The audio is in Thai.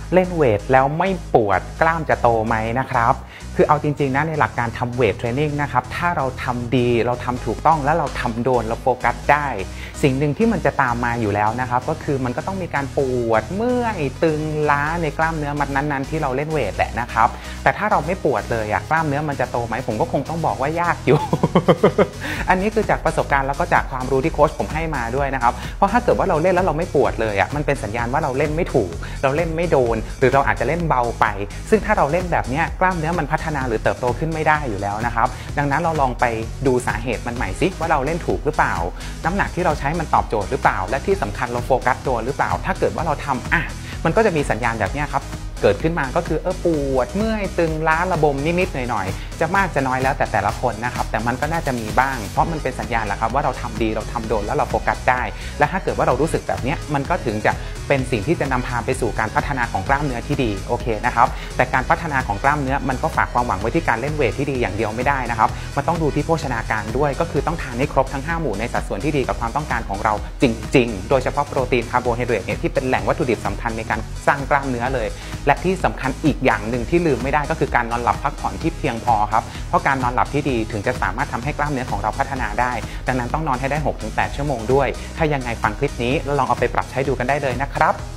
เล่นเวทแล้วไม่ปวดกล้ามจะโตไหมนะครับคือเอาจริงๆนะในหลักการทำเวทเทรนนิ่งนะครับถ้าเราทำดีเราทำถูกต้องและเราทำโดนเราโฟกัสได้สิ่งหนึ่งที่มันจะตามมาอยู่แล้วนะครับก็คือมันก็ต้องมีการปวดเมื่อยตึงล้าในกล้ามเนื้อมัดนั้นๆที่เราเล่นเวทแหละนะครับแต่ถ้าเราไม่ปวดเลยกล้ามเนื้อมันจะโตไหมผมก็คงต้องบอกว่ายากอยู่ อันนี้คือจากประสบการณ์แล้วก็จากความรู้ที่โค้ชผมให้มาด้วยนะครับเพราะถ้าเกิดว่าเราเล่นแล้วเราไม่ปวดเลยมันเป็นสัญญาณว่าเราเล่นไม่ถูกเราเล่นไม่โดนหรือเราอาจจะเล่นเบาไปซึ่งถ้าเราเล่นแบบนี้กล้ามเนื้อมันพัฒนาหรือเติบโตขึ้นไม่ได้อยู่แล้วนะครับดังนั้นเราลองไปดูสาเหตุมันใหม่ซิว่าเราเล่นถูกหรือเปล่าน้ำหนักที่เราใช้มันตอบโจทย์หรือเปล่าและที่สำคัญเราโฟกัสตัวหรือเปล่าถ้าเกิดว่าเราทำมันก็จะมีสัญญาณแบบนี้ครับเกิดขึ้นมาก็คือปวดเมื่อยตึงล้าระบมนิดๆหน่อยๆจะมากจะน้อยแล้วแต่ละคนนะครับแต่มันก็น่าจะมีบ้างเพราะมันเป็นสัญญาณแหละครับว่าเราทำดีเราทำโดนแล้วเราโฟกัสได้และถ้าเกิดว่าเรารู้สึกแบบนี้มันก็ถึงจะเป็นสิ่งที่จะนำพาไปสู่การพัฒนาของกล้ามเนื้อที่ดีโอเคนะครับแต่การพัฒนาของกล้ามเนื้อมันก็ฝากความหวังไว้ที่การเล่นเวทที่ดีอย่างเดียวไม่ได้นะครับมันต้องดูที่โภชนาการด้วยก็คือต้องทานให้ครบทั้ง5หมู่ในสัดส่วนที่ดีกับความต้องการของเราจริงๆโดยเฉพาะโปรตีนคาร์โบไฮเดรตเนี่ยที่เป็นแหล่งวัตถุดิบสำคัญในการสร้างกล้ามเนื้อเลยและที่สำคัญอีกอย่างหนึ่งที่ลืมไม่ได้ก็คือการนอนหลับพักผ่อนที่เพียงพอครับเพราะการนอนหลับที่ดีถึงจะสามารถทำให้กล้ามเนื้อของเราพัฒนาได้ดังนั้นต้องนอนให้ได้ 6-8 ชั่วโมงด้วยถ้ายังไงฟังคลิปนี้แล้วลองเอาไปปรับใช้ดูกันได้เลยนะครับ